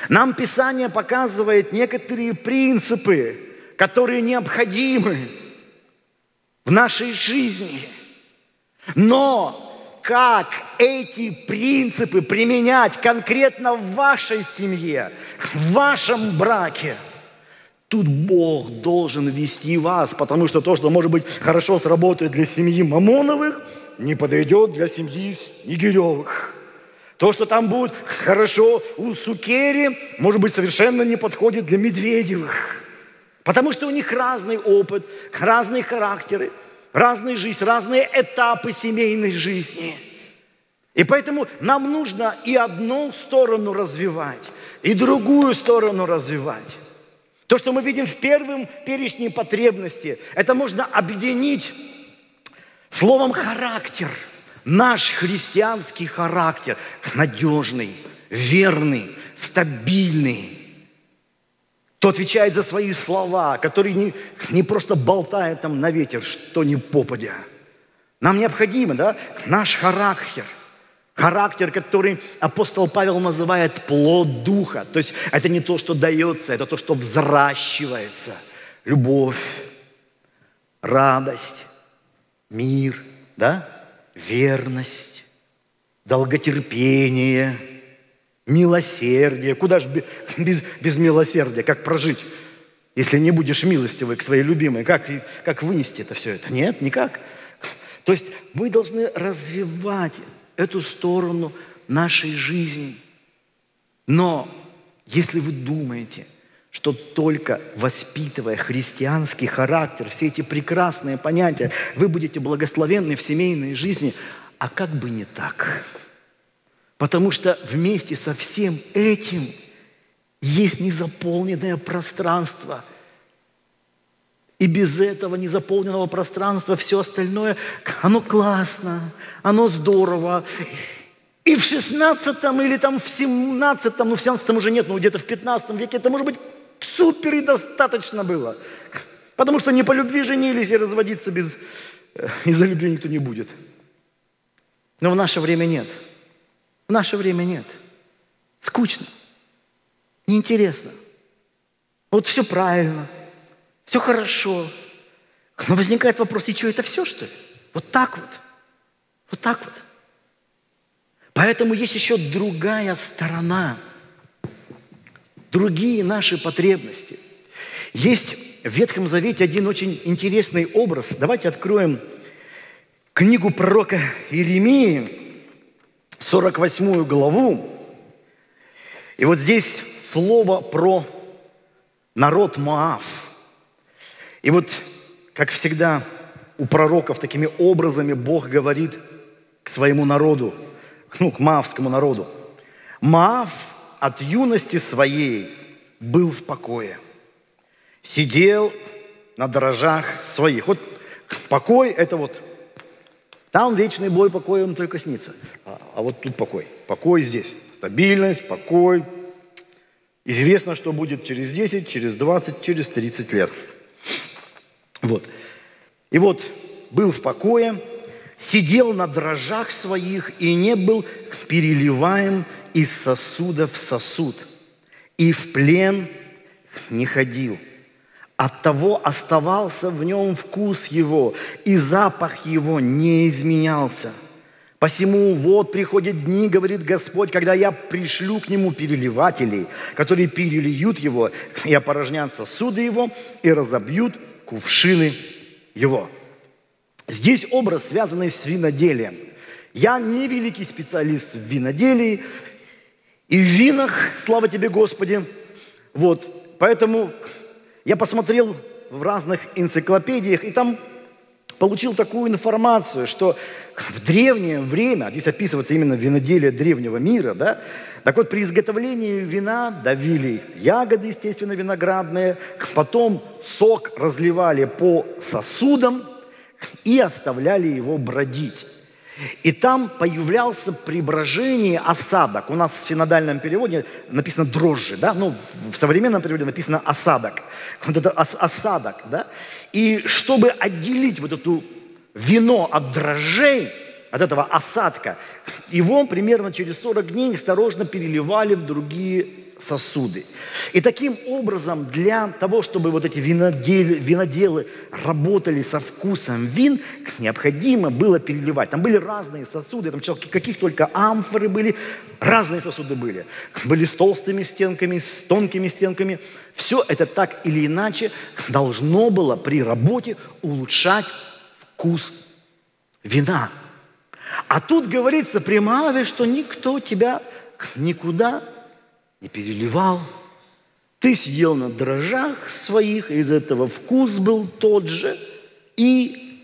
Нам Писание показывает некоторые принципы, которые необходимы в нашей жизни. Но как эти принципы применять конкретно в вашей семье, в вашем браке, тут Бог должен вести вас, потому что то, что, может быть, хорошо сработает для семьи Мамоновых, не подойдет для семьи Снегиревых. То, что там будет хорошо у Сукери, может быть, совершенно не подходит для Медведевых. Потому что у них разный опыт, разные характеры, разная жизнь, разные этапы семейной жизни. И поэтому нам нужно и одну сторону развивать, и другую сторону развивать. То, что мы видим в первом перечне потребностей, это можно объединить словом «характер». Наш христианский характер надежный, верный, стабильный. Кто отвечает за свои слова, который не просто болтает там на ветер, что ни попадя. Нам необходимо, да, наш характер. Характер, который апостол Павел называет плод духа. То есть это не то, что дается, это то, что взращивается. Любовь, радость, мир, да? Верность, долготерпение, милосердие. Куда же без милосердия? Как прожить, если не будешь милостивый к своей любимой? Как вынести это все это? Нет, никак. То есть мы должны развивать эту сторону нашей жизни. Но если вы думаете, что только воспитывая христианский характер, все эти прекрасные понятия, вы будете благословенны в семейной жизни, а как бы не так. Потому что вместе со всем этим есть незаполненное пространство. И без этого незаполненного пространства все остальное, оно классно, оно здорово. И в 16 или там в 17, в 17 уже нет, но где-то в 15 веке это, может быть, супер и достаточно было. Потому что не по любви женились, и разводиться из-за любви никто не будет. Но в наше время нет. В наше время нет. Скучно. Неинтересно. Вот все правильно. Все хорошо. Но возникает вопрос, и что, это все, что ли? Вот так вот. Вот так вот. Поэтому есть еще другая сторона. Другие наши потребности. Есть в Ветхом Завете один очень интересный образ. Давайте откроем книгу пророка Иеремии, 48 главу. И вот здесь слово про народ Моав. И вот, как всегда, у пророков такими образами Бог говорит к своему народу, к моавскому народу. Моав от юности своей был в покое, сидел на дрожжах своих. Вот покой – это вот, там вечный бой, покой им только снится. А вот тут покой. Покой здесь. Стабильность, покой. Известно, что будет через 10, через 20, через 30 лет. Вот. И вот был в покое, сидел на дрожжах своих и не был переливаем из сосуда в сосуд, и в плен не ходил. Оттого оставался в нем вкус его, и запах его не изменялся. Посему вот приходят дни, говорит Господь, когда я пришлю к нему переливателей, которые перельют его, и опорожнят сосуды его, и разобьют кувшины его. Здесь образ, связанный с виноделием. Я не великий специалист в виноделии и в винах, слава тебе, Господи. Вот, поэтому я посмотрел в разных энциклопедиях, и там получил такую информацию, что в древнее время, здесь описывается именно виноделие древнего мира, да, так вот при изготовлении вина давили ягоды, естественно, виноградные, потом сок разливали по сосудам и оставляли его бродить. И там появлялся при брожении осадок. У нас в синодальном переводе написано дрожжи, да? Ну, в современном переводе написано осадок. Вот это осадок, да? И чтобы отделить вот это вино от дрожжей, от этого осадка, его примерно через 40 дней осторожно переливали в другие сосуды. И таким образом, для того, чтобы вот эти виноделы работали со вкусом вин, необходимо было переливать. Там были разные сосуды, там каких только амфоры были, разные сосуды были. Были с толстыми стенками, с тонкими стенками. Все это так или иначе должно было при работе улучшать вкус вина. А тут говорится при Моаве, что никто тебя никуда не переливал. Ты сидел на дрожжах своих, из этого вкус был тот же, и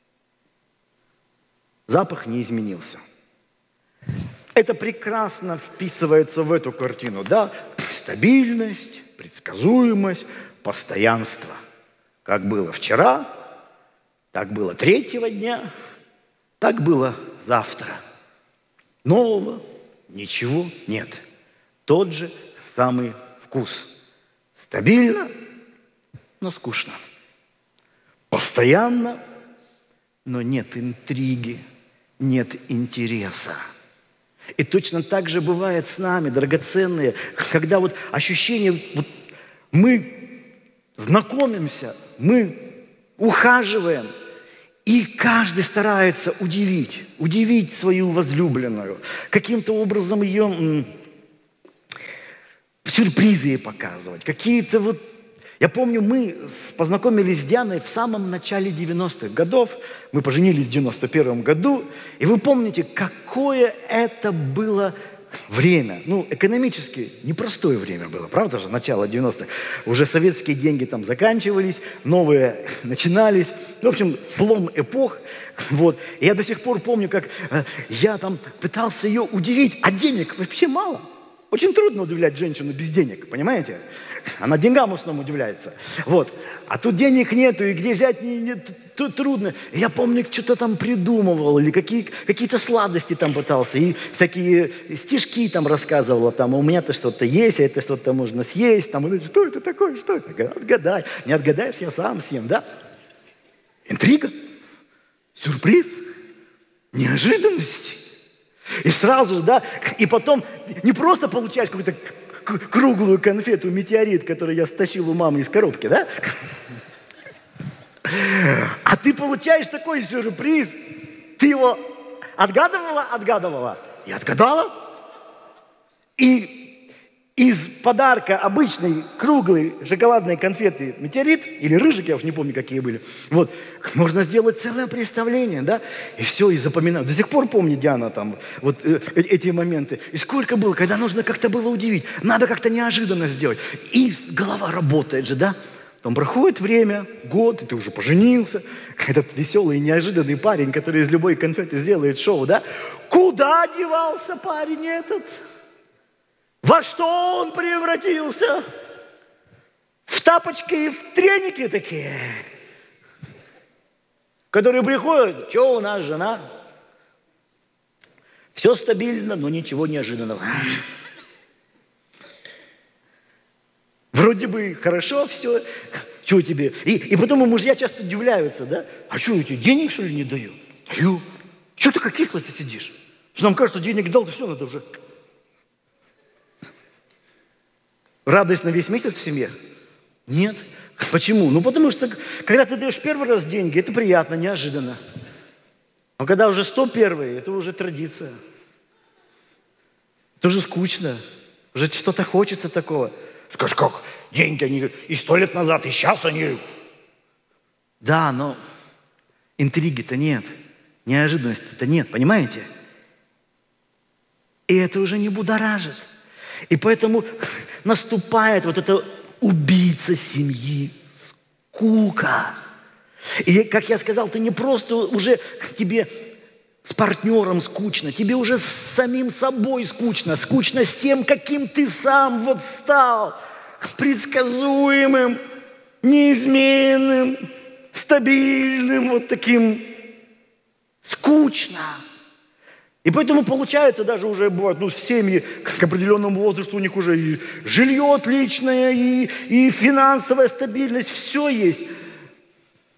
запах не изменился. Это прекрасно вписывается в эту картину, да? Стабильность, предсказуемость, постоянство. Как было вчера, так было третьего дня, так было завтра. Нового ничего нет. Тот же самый вкус. Стабильно, но скучно. Постоянно, но нет интриги, нет интереса. И точно так же бывает с нами, драгоценные, когда вот ощущение, вот мы знакомимся, мы ухаживаем, и каждый старается удивить свою возлюбленную, каким-то образом ее сюрпризы ей показывать, какие-то вот... Я помню, мы познакомились с Дианой в самом начале 90-х годов, мы поженились в 91-м году, и вы помните, какое это было время, экономически непростое время было, правда же, начало 90-х. Уже советские деньги там заканчивались, новые начинались. В общем, слом эпох. Вот. И я до сих пор помню, как я там пытался ее удивить, а денег вообще мало. Очень трудно удивлять женщину без денег, понимаете? Она деньгам в основном удивляется. Вот. А тут денег нету, и где взять тут трудно. И я помню, что-то там придумывал, или какие-то сладости там пытался, и всякие стишки там рассказывал, там, у меня-то что-то есть, а это что-то можно съесть, там, что это такое, что это? Отгадай. Не отгадаешь, я сам съем, да? Интрига, сюрприз, неожиданность. И сразу же, да, и потом не просто получаешь какую-то круглую конфету «Метеорит», которую я стащил у мамы из коробки, да? А ты получаешь такой сюрприз. Ты его отгадывала и отгадала. И из подарка обычной круглой шоколадной конфеты «Метеорит» или «Рыжик», я уж не помню, какие были, вот, можно сделать целое представление, да, и все, и запоминаю. До сих пор помню, Диана, там, вот эти моменты. И сколько было, когда нужно как-то было удивить, надо как-то неожиданно сделать. И голова работает же, да. Потом проходит время, год, и ты уже поженился. Этот веселый, неожиданный парень, который из любой конфеты сделает шоу, да. Куда девался парень этот? Во что он превратился? В тапочки и в треники такие, которые приходят, что у нас жена? Все стабильно, но ничего неожиданного. Вроде бы хорошо все, что тебе? И потом мужья часто удивляются, да? А что, я тебе денег, что ли, не даю? Даю. Что ты как кисло сидишь? Что нам кажется, денег дал, то все, надо уже... Радость на весь месяц в семье? Нет. Почему? Потому что, когда ты даешь первый раз деньги, это приятно, неожиданно. А когда уже 101-й, это уже традиция. Это уже скучно. Уже что-то хочется такого. Скажешь, как? Деньги, они и 100 лет назад, и сейчас они... Да, но интриги-то нет. Неожиданности-то нет, понимаете? И это уже не будоражит. И поэтому наступает вот эта убийца семьи, скука. И, как я сказал, ты не просто уже тебе с партнером скучно, тебе уже с самим собой скучно. Скучно с тем, каким ты сам вот стал. Предсказуемым, неизменным, стабильным, вот таким. Скучно. И поэтому получается, даже уже бывает, семьи к определенному возрасту у них уже и жилье отличное, и финансовая стабильность, все есть.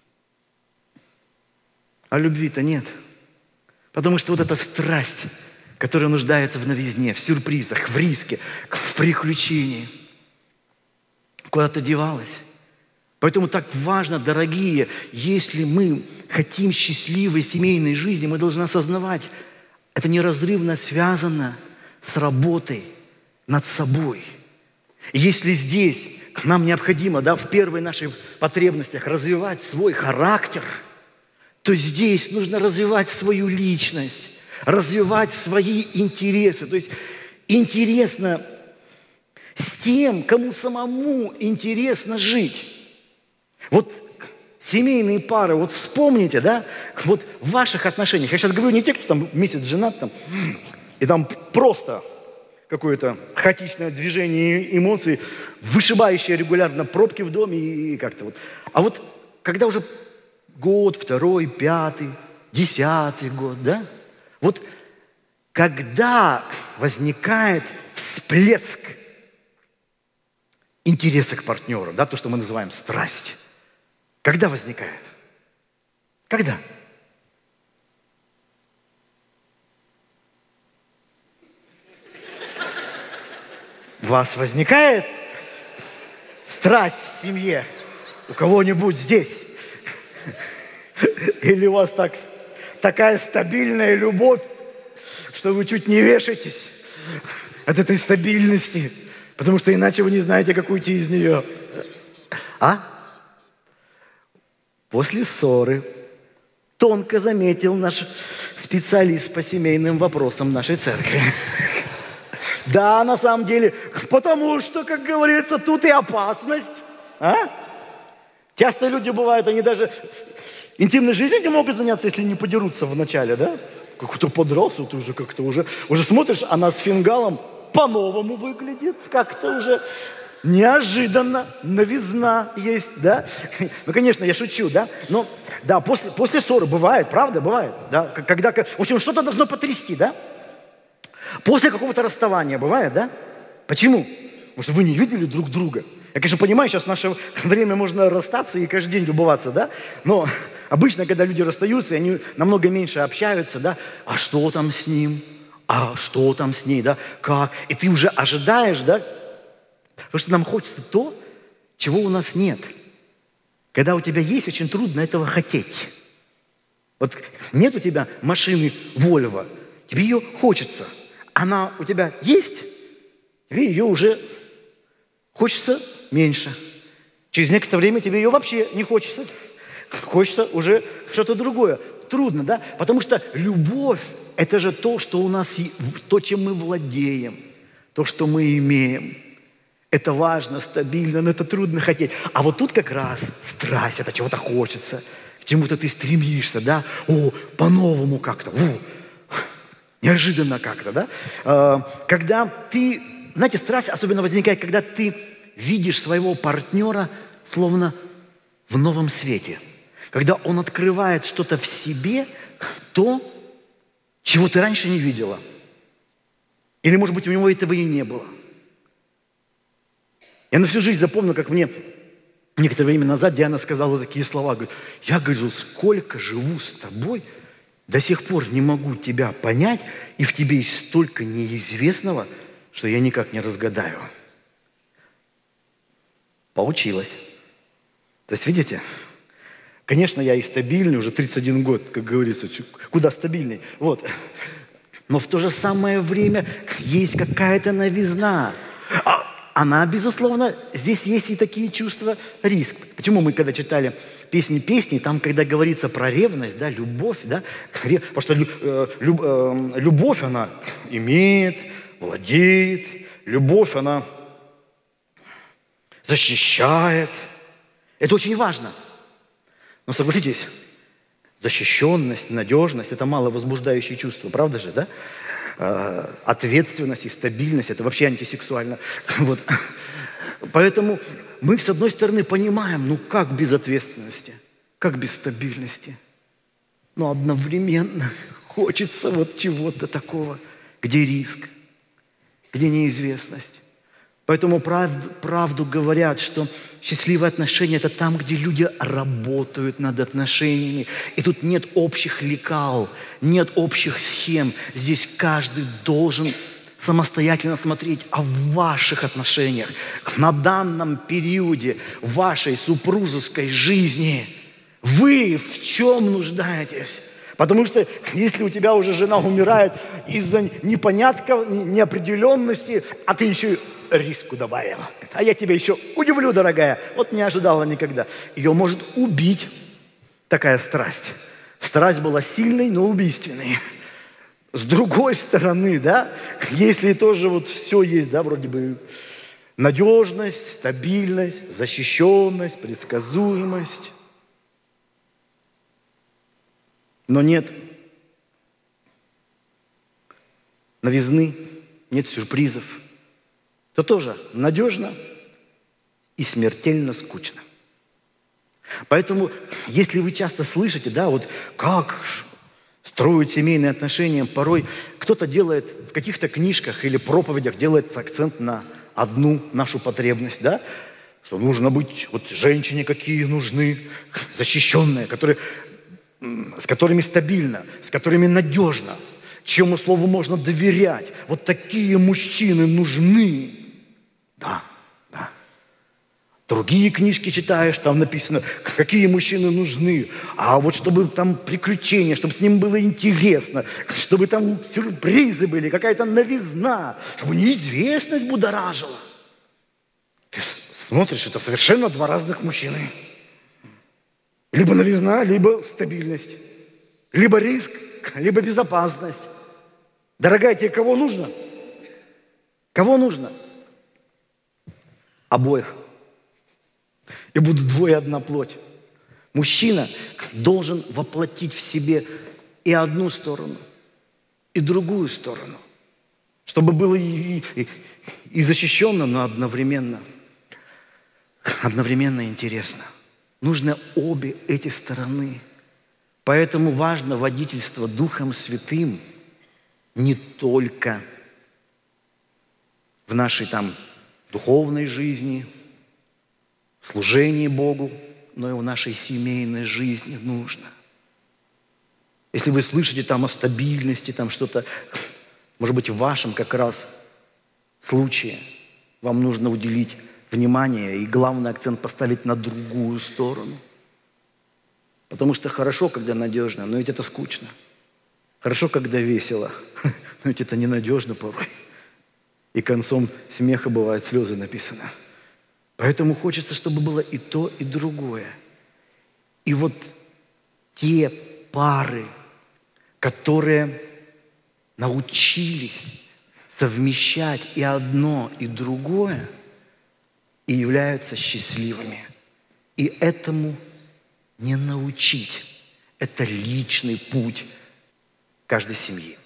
А любви-то нет. Потому что вот эта страсть которая нуждается в новизне, в сюрпризах, в риске, в приключении. Куда-то девалась. Поэтому так важно, дорогие, если мы хотим счастливой семейной жизни, мы должны осознавать, это неразрывно связано с работой над собой. И если здесь нам необходимо, в первой наших потребностях развивать свой характер, то здесь нужно развивать свою личность, развивать свои интересы. То есть интересно с тем, кому самому интересно жить. Вот семейные пары, вот вспомните, вот в ваших отношениях, я сейчас говорю не те, кто там месяц женат, и там просто какое-то хаотичное движение эмоций, вышибающее регулярно пробки в доме и как-то вот. А вот когда уже год, второй, пятый, 10-й год, вот когда возникает всплеск интереса к партнеру, то, что мы называем страсть. Когда возникает? Когда? У вас возникает страсть в семье? У кого-нибудь здесь? Или у вас такая стабильная любовь, что вы чуть не вешаетесь от этой стабильности, потому что иначе вы не знаете, как уйти из нее? После ссоры тонко заметил наш специалист по семейным вопросам нашей церкви. Да, на самом деле, потому что, как говорится, тут и опасность. Часто люди бывают, они даже интимной жизнью не могут заняться, если не подерутся вначале, Как-то подрался, ты уже как-то уже смотришь, она с фингалом по-новому выглядит, как-то уже неожиданно, новизна есть, Ну, конечно, я шучу, Но, после ссоры бывает, правда, бывает, Когда, в общем, что-то должно потрясти, После какого-то расставания бывает, Почему? Потому что вы не видели друг друга. Я, конечно, понимаю, сейчас в наше время можно расстаться и каждый день любоваться, Но обычно, когда люди расстаются, они намного меньше общаются, А что там с ним? А что там с ней, Как? И ты уже ожидаешь, Потому что нам хочется то, чего у нас нет. Когда у тебя есть, очень трудно этого хотеть. Вот нет у тебя машины Volvo, тебе ее хочется. Она у тебя есть, тебе ее уже хочется меньше. Через некоторое время тебе ее вообще не хочется. Хочется уже что-то другое. Трудно, Потому что любовь – это же то, что у нас, то, чем мы владеем, то, что мы имеем. Это важно, стабильно, но это трудно хотеть. А вот тут как раз страсть, это чего-то хочется, к чему-то ты стремишься, по-новому как-то, неожиданно как-то, Когда ты, знаете, страсть особенно возникает, когда ты видишь своего партнера словно в новом свете. Когда он открывает что-то в себе, то, чего ты раньше не видела. Или, может быть, у него этого и не было. Я на всю жизнь запомнил, как мне некоторое время назад Диана сказала такие слова. Говорит, я, говорю, сколько живу с тобой, до сих пор не могу тебя понять, и в тебе есть столько неизвестного, что я никак не разгадаю. Получилось. То есть, видите, конечно, я и стабильный, уже 31 год, как говорится, куда стабильней. Но в то же самое время есть какая-то новизна. Она, безусловно, здесь есть и такие чувства риск. Почему мы, когда читали песни, там, когда говорится про ревность, любовь, потому что любовь, она имеет, владеет, любовь, она защищает. Это очень важно. Но согласитесь, защищенность, надежность – это маловозбуждающие чувства, правда же, Ответственность и стабильность – это вообще антисексуально. Поэтому мы, с одной стороны, понимаем, как без ответственности, как без стабильности. Но одновременно хочется чего-то такого, где риск, где неизвестность. Поэтому правду говорят, что счастливые отношения – это там, где люди работают над отношениями. И тут нет общих лекал, нет общих схем. Здесь каждый должен самостоятельно смотреть о ваших отношениях на данном периоде вашей супружеской жизни. Вы в чем нуждаетесь? Потому что если у тебя уже жена умирает из-за непонятка, неопределенности, а ты еще и риску добавила. А я тебя еще удивлю, дорогая. Вот не ожидала никогда. Ее может убить такая страсть. Страсть была сильной, но убийственной. С другой стороны, да, если тоже вот все есть, да, вроде бы надежность, стабильность, защищенность, предсказуемость, но нет новизны, нет сюрпризов, то тоже надежно и смертельно скучно. Поэтому, если вы часто слышите, да, вот как строят семейные отношения, порой кто-то делает в каких-то книжках или проповедях, делается акцент на одну нашу потребность, да, что нужно быть, вот женщине какие нужны, защищенные, с которыми стабильно, с которыми надежно, чьему слову можно доверять. Вот такие мужчины нужны. Да, да. Другие книжки читаешь, там написано, какие мужчины нужны. А вот чтобы там приключения, чтобы с ним было интересно, чтобы там сюрпризы были, какая-то новизна, чтобы неизвестность будоражила. Ты смотришь, это совершенно два разных мужчины. Либо новизна, либо стабильность. Либо риск, либо безопасность. Дорогая, тебе кого нужно? Кого нужно? Обоих. И будут двое одна плоть. Мужчина должен воплотить в себе и одну сторону, и другую сторону. Чтобы было и защищенно, но одновременно интересно. Нужно обе эти стороны. Поэтому важно водительство Духом Святым не только в нашей там духовной жизни, служении Богу, но и в нашей семейной жизни нужно. Если вы слышите там о стабильности, там что-то, может быть, в вашем как раз случае, вам нужно уделить внимание и главный акцент поставить на другую сторону. Потому что хорошо, когда надежно, но ведь это скучно. Хорошо, когда весело, но ведь это ненадежно порой. И концом смеха бывают слезы написано. Поэтому хочется, чтобы было и то, и другое. И вот те пары, которые научились совмещать и одно, и другое, и являются счастливыми. И этому не научить. Это личный путь каждой семьи.